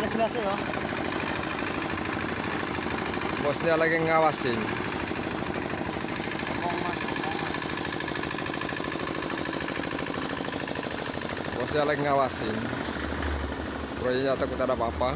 biasa ya. Bosnya lagi ngawasin. Bosnya lagi ngawasin. Proyeknya takut ada apa-apa.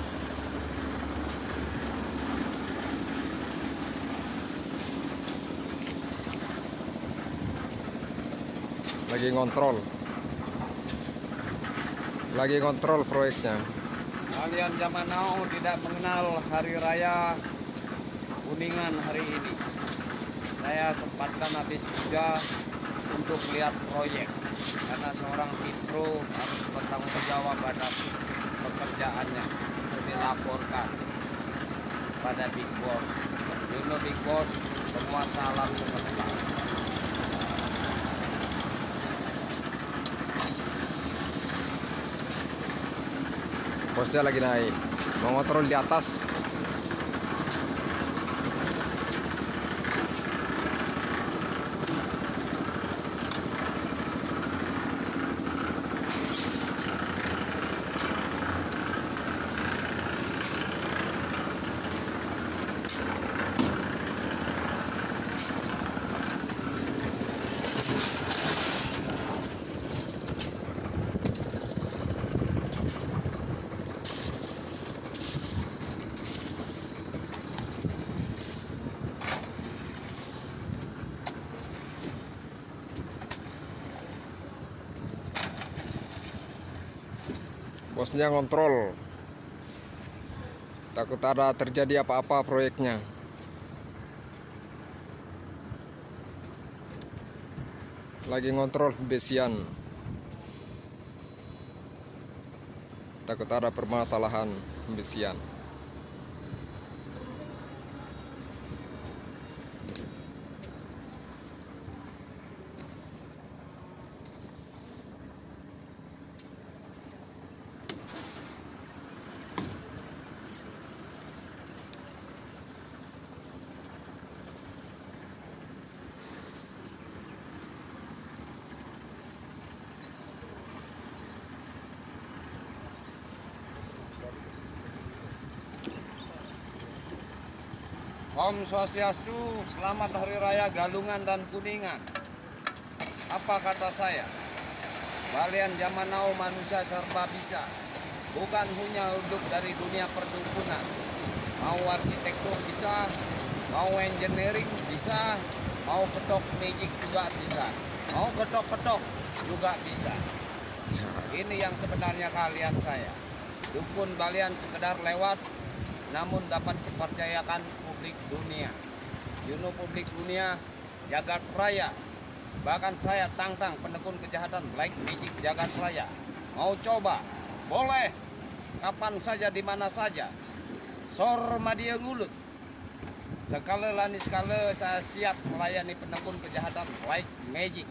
Lagi ngontrol proyeknya. Kalian zaman now tidak mengenal hari raya Kuningan hari ini. Saya sempatkan habis kerja untuk lihat proyek karena seorang Pitro harus bertanggung jawab atas pekerjaannya untuk dilaporkan pada Big Boss. You know Big Boss, penguasa alam semesta. Bosnya lagi naik, mau ngontrol di atas. Bosnya ngontrol, takut ada terjadi apa-apa proyeknya. Lagi ngontrol besian, takut ada permasalahan besian. Om Swastiastu, selamat Hari Raya Galungan dan Kuningan. Apa kata saya? Kalian zaman now manusia serba bisa. Bukan hanya hidup dari dunia perdukunan. Mau arsitektur bisa, mau engineering bisa, mau ketok magic juga bisa, mau ketok-ketok juga bisa. Ini yang sebenarnya kalian saya. Dukun kalian sekedar lewat, namun dapat dipercayakan publik dunia. You know publik dunia, jagat raya. Bahkan saya tantang pendekun kejahatan black magic jagat raya. Mau coba? Boleh. Kapan saja, di mana saja. Sor madia ngulut. Sekali lani sekali saya siap melayani pendekun kejahatan black magic.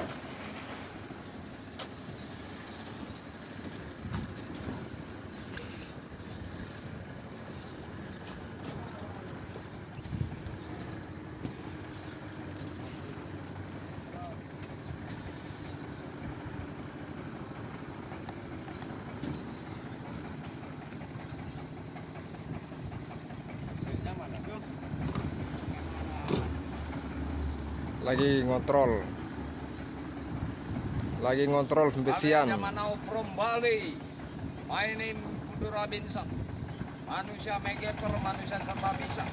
Lagi ngontrol besian. Zaman now from Bali. My name Kudu Robinson. Manusia megaper, manusia serba bisa.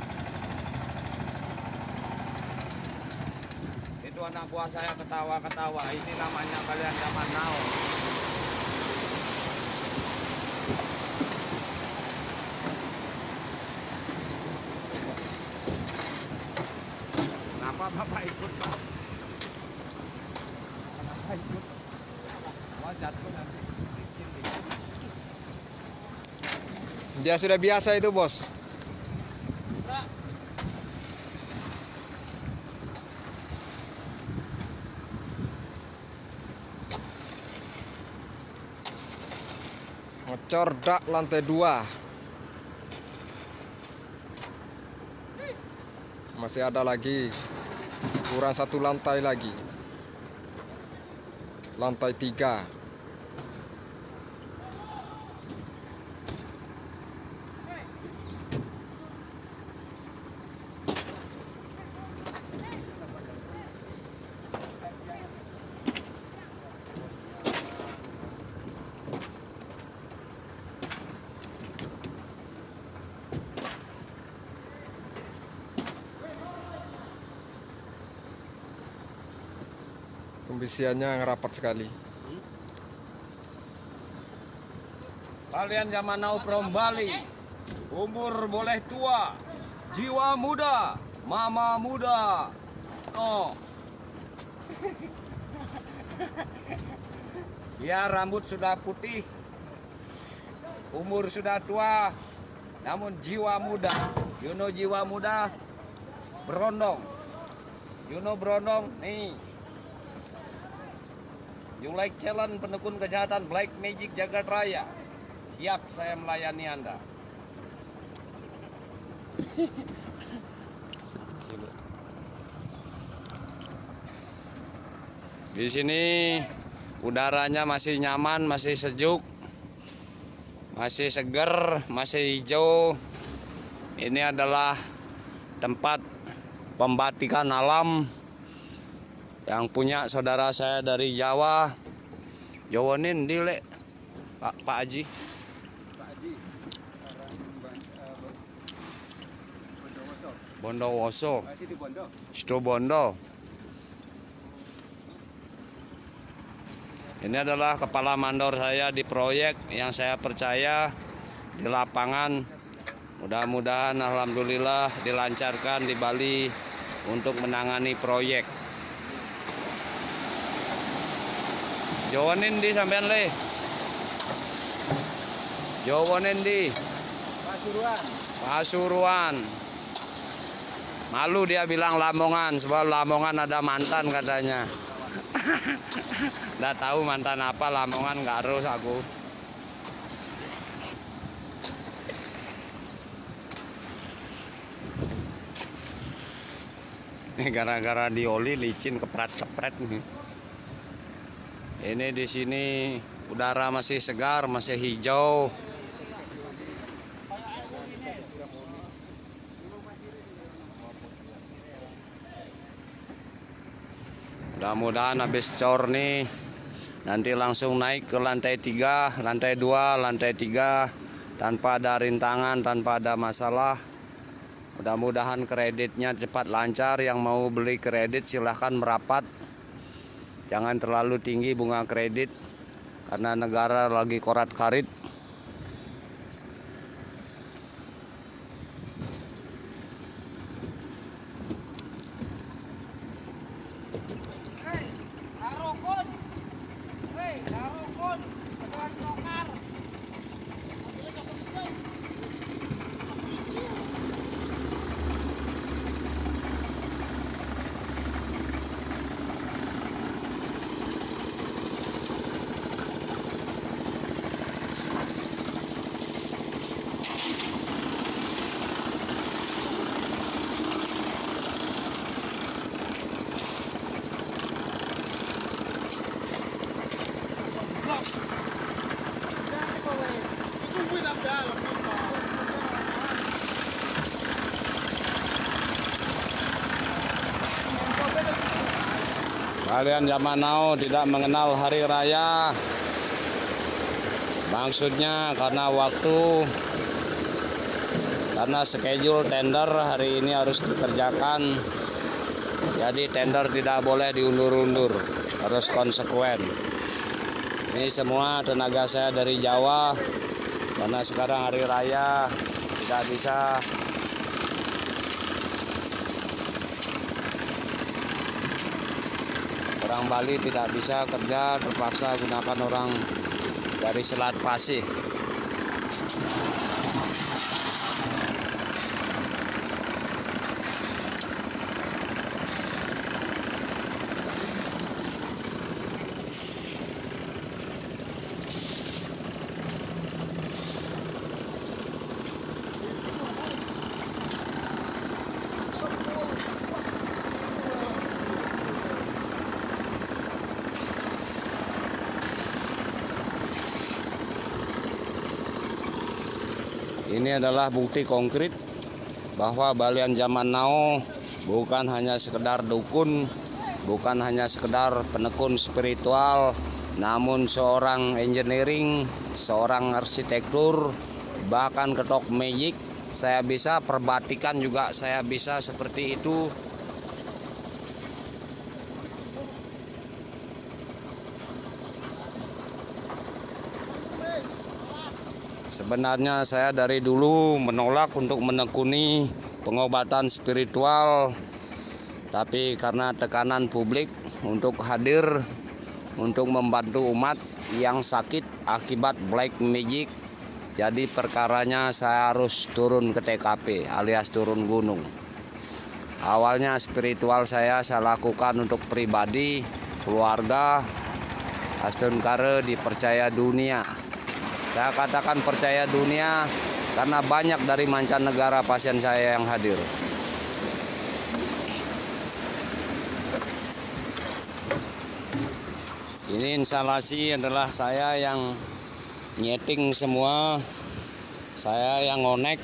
Itu anak buah saya ketawa-ketawa. Ini namanya kalian zaman now. Kenapa Bapak ikut, Pak? Kenapa ikut? Wah, jatuh nanti. Dia sudah biasa itu, Bos. Ngecor dak lantai 2. Masih ada lagi, kurang 1 lantai lagi. Lantai 3. Pembisiannya rapat sekali. Kalian zaman now from Bali, umur boleh tua, jiwa muda, mama muda. Oh. Ya, rambut sudah putih, umur sudah tua, namun jiwa muda. You know jiwa muda? Berondong. You know berondong? Nih. You like challenge penekun kejahatan Black Magic Jagat Raya. Siap saya melayani Anda. Di sini udaranya masih nyaman, masih sejuk, masih segar, masih hijau. Ini adalah tempat pembatikan alam yang punya saudara saya dari Jawa. Jawanin dilek Pak Haji. Pak Haji, Bondowoso. Situ Bondo. Bondo. Ini adalah kepala mandor saya di proyek yang saya percaya di lapangan. Mudah-mudahan alhamdulillah dilancarkan di Bali untuk menangani proyek. Jawanin di sampean le. Jawanin di Pasuruan. Malu dia bilang Lamongan, sebab Lamongan ada mantan katanya. Nggak tahu mantan apa, Lamongan nggak harus aku. Ini gara-gara dioli licin kepret-kepret nih. Ini di sini udara masih segar, masih hijau. Mudah-mudahan habis cor nih nanti langsung naik ke lantai 3, lantai 2, lantai 3 tanpa ada rintangan, tanpa ada masalah. Mudah-mudahan kreditnya cepat lancar. Yang mau beli kredit silahkan merapat. Jangan terlalu tinggi bunga kredit karena negara lagi korat-karit. Kalian zaman now tidak mengenal hari raya. Maksudnya karena waktu, karena schedule tender hari ini harus dikerjakan. Jadi tender tidak boleh diundur-undur, harus konsekuen. Ini semua tenaga saya dari Jawa, karena sekarang hari raya tidak bisa. Orang Bali tidak bisa kerja, terpaksa gunakan orang dari Selat Pasih. Ini adalah bukti konkret bahwa Balian zaman now bukan hanya sekedar dukun, bukan hanya sekedar penekun spiritual, namun seorang engineering, seorang arsitektur, bahkan ketok magic. Saya bisa perbatikan juga, saya bisa seperti itu. Sebenarnya saya dari dulu menolak untuk menekuni pengobatan spiritual, tapi karena tekanan publik untuk hadir untuk membantu umat yang sakit akibat black magic, jadi perkaranya saya harus turun ke TKP alias turun gunung. Awalnya spiritual saya lakukan untuk pribadi, keluarga, Astun Kare dipercaya dunia. Saya katakan percaya dunia karena banyak dari mancanegara pasien saya yang hadir. Ini instalasi adalah saya yang nyeting semua, saya yang ngonek.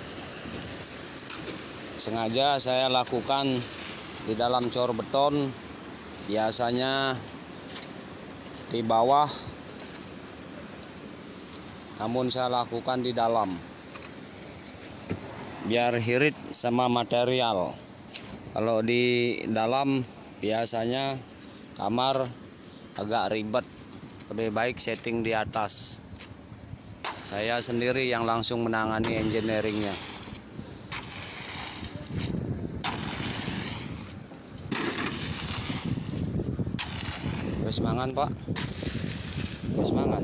Sengaja saya lakukan di dalam cor beton, biasanya di bawah, namun saya lakukan di dalam biar irit sama material. Kalau di dalam biasanya kamar agak ribet, lebih baik setting di atas. Saya sendiri yang langsung menangani engineeringnya. Wes mangan, Pak. Wes mangan.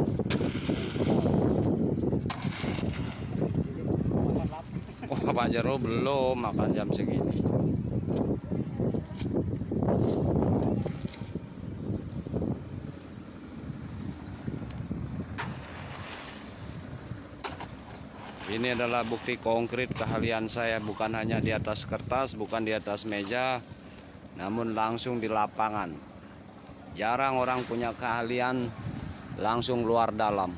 Oh, Pak Jero belum makan jam segini. Ini adalah bukti konkret keahlian saya, bukan hanya di atas kertas, bukan di atas meja, namun langsung di lapangan. Jarang orang punya keahlian langsung luar dalam.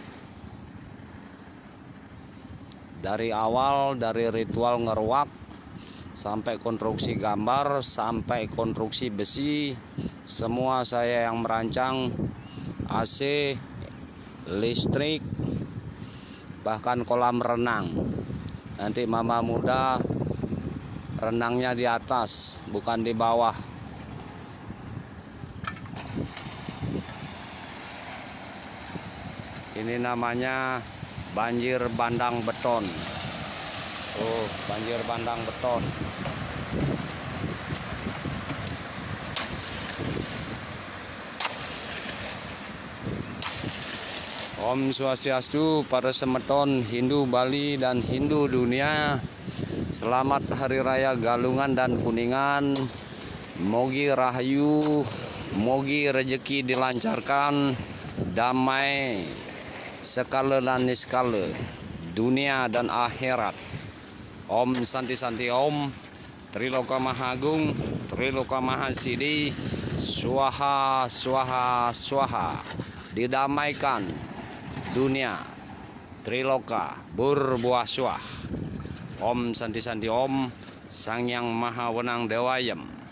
Dari awal, dari ritual ngeruak, sampai konstruksi gambar, sampai konstruksi besi, semua saya yang merancang. AC, listrik, bahkan kolam renang. Nanti mama muda renangnya di atas, bukan di bawah. Ini namanya banjir bandang beton. Oh, banjir bandang beton. Om Swastiastu, para semeton Hindu Bali dan Hindu dunia. Selamat Hari Raya Galungan dan Kuningan. Mogi rahayu, mogi rezeki dilancarkan, damai sekala dan niskala, dunia dan akhirat. Om Santi Santi Om, Triloka Mahagung, Triloka Mahasidi, Swaha Swaha Swaha. Didamaikan dunia, Triloka berbuah swah. Om Santi Santi Om, Sang Yang Maha Wenang Dewayem.